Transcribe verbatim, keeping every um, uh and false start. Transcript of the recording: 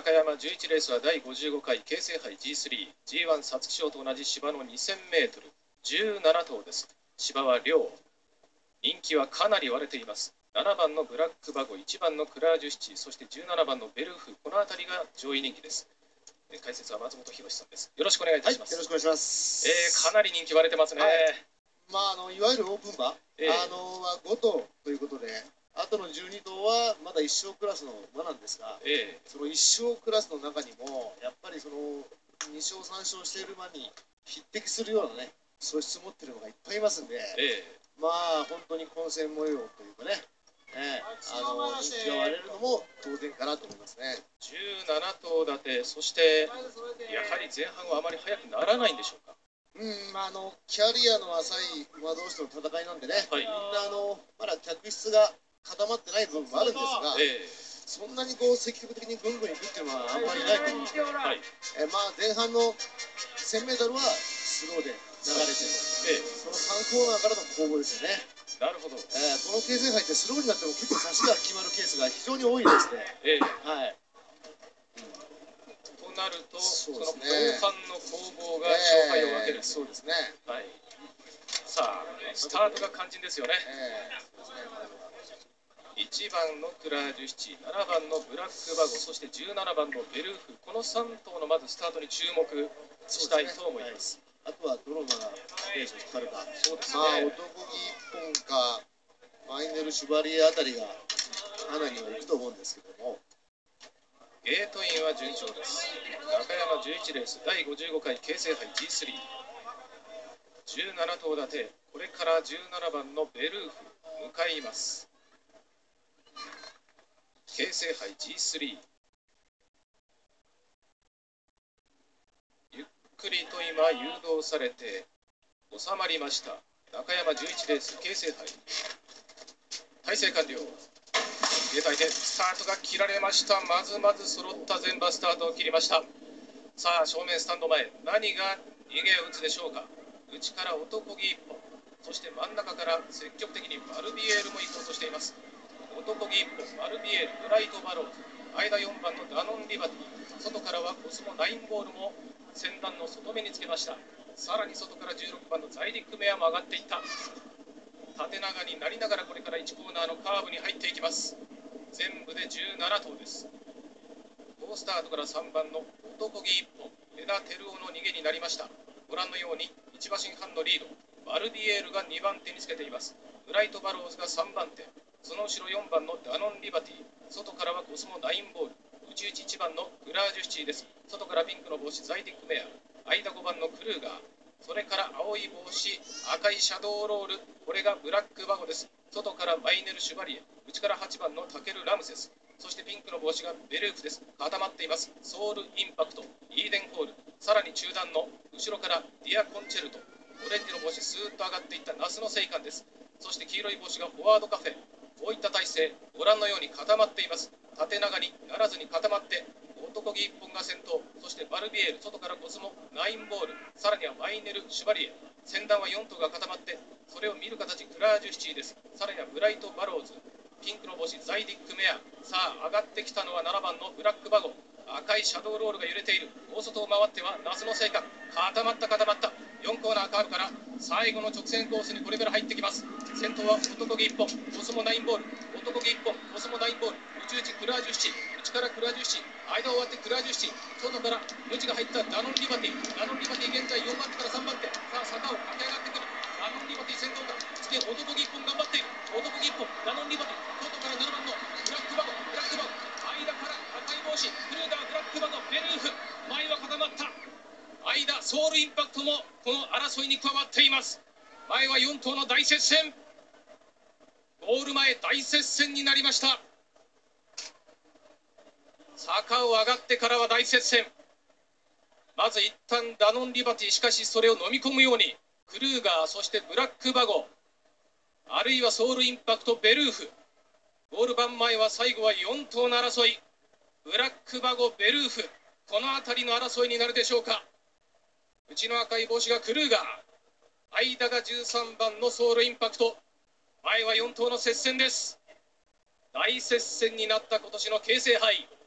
中山じゅういちレースはだいごじゅうごかい京成杯 ジースリー、ジーワン 皐月賞と同じ芝の にせんメートル、じゅうななとうです。芝は両。人気はかなり割れています。ななばんのブラックバゴ、いちばんのクラージュシチ、そしてじゅうななばんのベルフ、この辺りが上位人気です。解説は松本博さんです。よろしくお願いいたします。 はい、よろしくお願いします。 えー、かなり人気割れてますね。はい、 まあ、あのいわゆるオープン馬、えー、あのはごとうということで、あとのじゅうにとうはまだいっ勝クラスの馬なんですが、えー、そのいっ勝クラスの中にも、やっぱりそのに勝さん勝している馬に匹敵するようなね、素質を持っている馬がいっぱいいますんで、えー、まあ、本当に混戦模様というかね。えー、あの人気が割れるのも当然かなと思いますね。 じゅうななとう立て、そしてやはり前半はあまり速くならないんでしょうか。 うん、まあ、あのキャリアの浅い馬同士との戦いなんでね、はい、みんなあのまだ客室が固まってない部分もあるんですが、えー、そんなにこう積極的にぐんぐんいくっていうのはあんまりないと思うんですけど、はい、えー、まあ、前半のせんメートルはスローで流れて、えー、そのさんコーナーからの攻防ですよね。 なるほど、 えー、この京成杯ってスローになっても結構差しが決まるケースが非常に多いですね。えー、はい、 となると、その後半の攻防が勝敗を分ける、えー、 そうですね、 はい、さあスタートが肝心ですよね。えー、いちばんのクラージュシチ、ななばんのブラックバゴ、そしてじゅうななばんのベルフ、このさんとうのまずスタートに注目したいと思います。 あとはどの馬がレースを引っ張るか。 そうですね。 まあ、男気一本か、マイネル・シュバリエあたりが花にはいくと思うんですけども。 ゲートインは順調です。中山じゅういちレース、だいごじゅうごかい京成杯 ジースリー。じゅうななとう立て、これからじゅうななばんのベルーフ、向かいます。京成杯 ジースリー。ゆっくりと今誘導されて収まりました。中山じゅういちレース京成杯体制完了。ゲート相手スタートが切られました。まずまず揃った全馬スタートを切りました。さあ正面スタンド前、何が逃げを打つでしょうか。内から男気一本、そして真ん中から積極的にマルビエールも行こうとしています。男気一本、マルビエール、ブライトバローズ、間よんばんのダノンリバティ、外からはコスモナインボールも先団の外目につけました。さらに外からじゅうろくばんのザイディックメアも上がっていった。縦長になりながらこれからいちコーナーのカーブに入っていきます。全部でじゅうななとうです。好スタートからさんばんの男気一本、枝照夫の逃げになりました。ご覧のようにいちばしんはんのリード、バルディエールがにばんてにつけています。ブライトバローズがさんばんて、その後ろよんばんのダノンリバティ、外からはコスモナインボール、内々いちばんのグラージュシチーです。外からピンクの帽子ザイディックメア、間ごばんのクルーガー、それから青い帽子赤いシャドーロール、これがブラックバゴです。外からマイネル・シュバリエ、内からはちばんのタケル・ラムセス、そしてピンクの帽子がベルーフです。固まっています。ソウル・インパクト、イーデンホール、さらに中段の後ろからディア・コンチェルト、オレンジの帽子スーッと上がっていったナスのセイカンです。そして黄色い帽子がフォワードカフェ、こういった体勢、ご覧のように固まっています。縦長にならずに固まって、男気一本が先頭、そしてバルビエール、外からコスモナインボール、さらにはマイネル・シュバリエ、先団はよんとうが固まって、それを見る形クラージュシチーです。さらにはブライト・バローズ、ピンクの帽子ザイディックメア、さあ上がってきたのはななばんのブラックバゴ、赤いシャドーロールが揺れている。大外を回ってはナスの成果、固まった固まった。よんコーナーカーブから最後の直線コースにこれから入ってきます。先頭は男気一本、コスモナインボール、男気一本、コスモナインボール、内々クラージュシチ、内からクラージュシチ、間を割ってクラージュシチ、外からムチが入ったダノンリバティ、ダノンリバティ現在よんばんてからさんばんて、さあ坂を駆け上がってくる。ダノンリバティ先頭だ。次男気一本頑張っている。男気一本、ダノンリバティ、外からななばんのブラックバゴ、ブラックバゴ、間から赤い帽子、クルーダー、ブラックバゴ、ベルーフ、前は固まった。間ソウルインパクトもこの争いに加わっています。前はよんとうの大接戦、ゴール前大接戦になりました。坂を上がってからは大接戦。まず一旦ダノンリバティ、しかしそれを飲み込むようにクルーガー、そしてブラックバゴ、あるいはソウルインパクト、ベルーフ、ゴール板前は最後はよんとうの争い、ブラックバゴ、ベルーフ、この辺りの争いになるでしょうか。内の赤い帽子がクルーガー、間がじゅうさんばんのソウルインパクト、前はよんとうの接戦です。大接戦になった今年の京成杯。